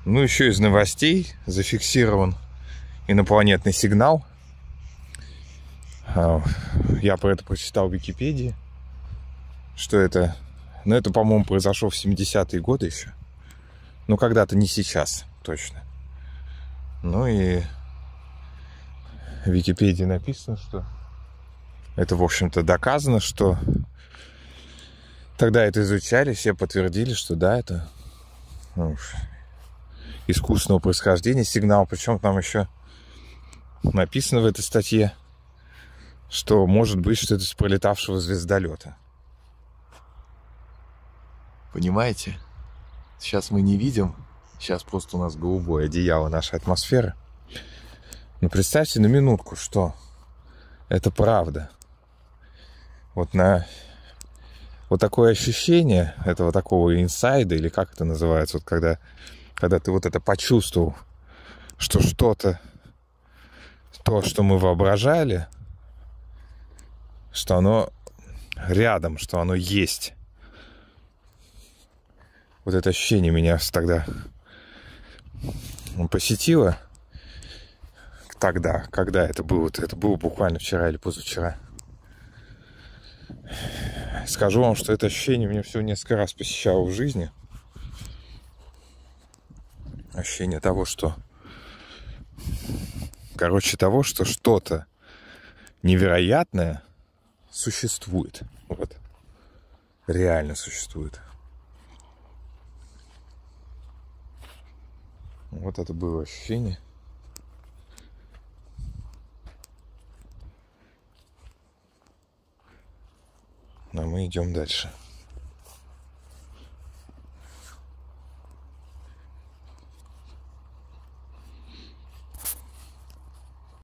Ну, еще из новостей зафиксирован инопланетный сигнал. Я про это прочитал в Википедии, что это... Ну, это, по-моему, произошло в 70-е годы еще. Ну, когда-то, не сейчас, точно. Ну и в Википедии написано, что это, в общем-то, доказано, что тогда это изучали, все подтвердили, что да, это искусственного происхождения сигнал. Причем там еще написано в этой статье, что может быть, что это с пролетавшего звездолета. Понимаете? Сейчас мы не видим. Сейчас просто у нас голубое одеяло нашей атмосферы. Но представьте на минутку, что это правда. Вот такое ощущение этого такого инсайда, или как это называется, вот когда ты вот это почувствовал, что что-то, то, что мы воображали, что оно рядом, что оно есть. Вот это ощущение меня тогда посетило. Тогда, когда это было буквально вчера или позавчера. Скажу вам, что это ощущение меня всего несколько раз посещало в жизни. Ощущение того, что... того, что что-то невероятное существует. Вот. Реально существует. Вот это было ощущение. А мы идем дальше.